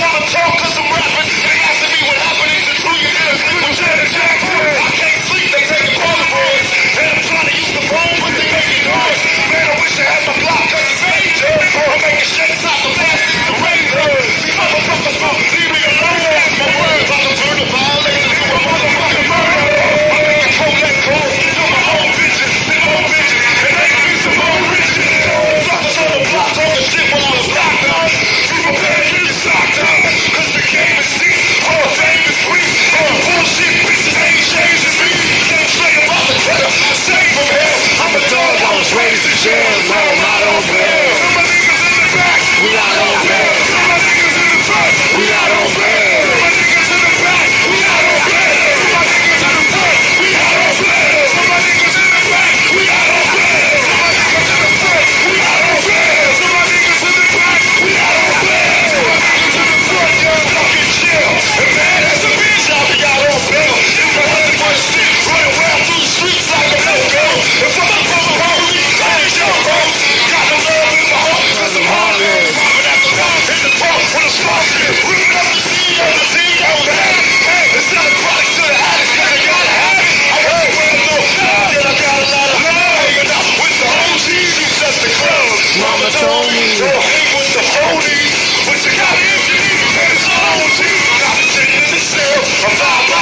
never talk cause I'm rapping. They asking me what happened, is it true you did a sleep with Janet Jackson? I can't sleep, they taking Polaroids. And I'm trying to use the phone, but they making noise. Man, I wish I had my block cause it's major. I'm making shakes out the plastic, the razor. These motherfuckers won't leave me alone. My words, I can turn the violation to a motherfucking murder. I'm making collect calls to my own bitches, and more bitches, and making me some more riches. Suckers on the block talking shit while I was locked up. We prepared to get socked up, cause the game is deep, all fame is free. All bullshit bitches ain't changing me. Can't say about the cheddar, save from hell. I'm a dog, I was raised in jail, no, not on bail. Some of niggas in the back, we not on bail. Some of niggas in the front, we not on bail. Some of niggas in the back, we not on bail. Some of niggas in the front, we not on bail. Some of niggas in the back, we not on bail. Some of niggas in the front, we not on bail. Some of niggas in the back, we not on bail. Some of niggas in the front, you're fucking chill. And man, as a bitch, I'll be out on bail. If my husband was stick, run around through the streets like a no-go. If I'm a brother, police, I ain't your bros. Got no love in my heart, cause I'm heartless. Popping at the rock, in the park, when I'm sparking. Ripping up the CEO, the CEO, man. Hey, it's not a product to the addict, cause I gotta have it. I heard the world know, that I got a lot of love. Hanging out with the OGs, you just the clubs. Mama told me, don't hang with the phonies. But you gotta engineer, and it's all on you. Got the chicken in the cell, I'm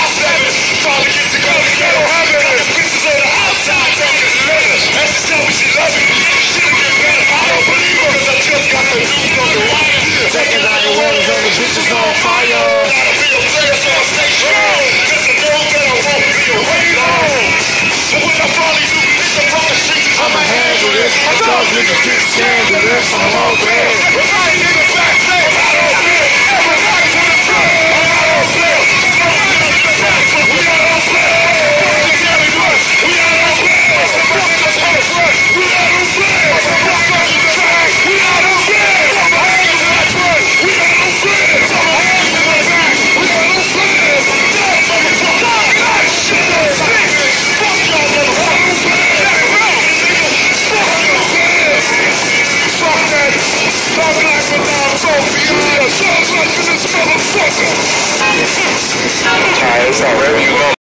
5x7. Trying to get to go to ghetto heaven. There's bitches on the outside talking letters. And she tell me she love me. She'll get better, I don't believe her. Cause I just got the news on the wire. Taking out the waters on the bitches on fire. Gotta be a player so I stay strong. Cause I know that I won't be away long. So when I finally do hit the fucking streets, I'ma handle this. I thought niggas get scandalous. I'm all bad. Everybody in the back say I'm out on bail. Everybody to the front, I'm out on bail. Everybody in the back, we out on bail. Everybody carry us, we out on bail. Everybody on the front, we out on bail. Everybody in the back, we out on bail. Everybody in the front, we out on bail. Everybody in the back, we out on bail. That motherfucker, that shit is sick. Fuck y'all motherfuckers. Fuck your ass. Fuck that. Fuck like Madame Sophia. Fuck like this motherfucker. Alright, it's already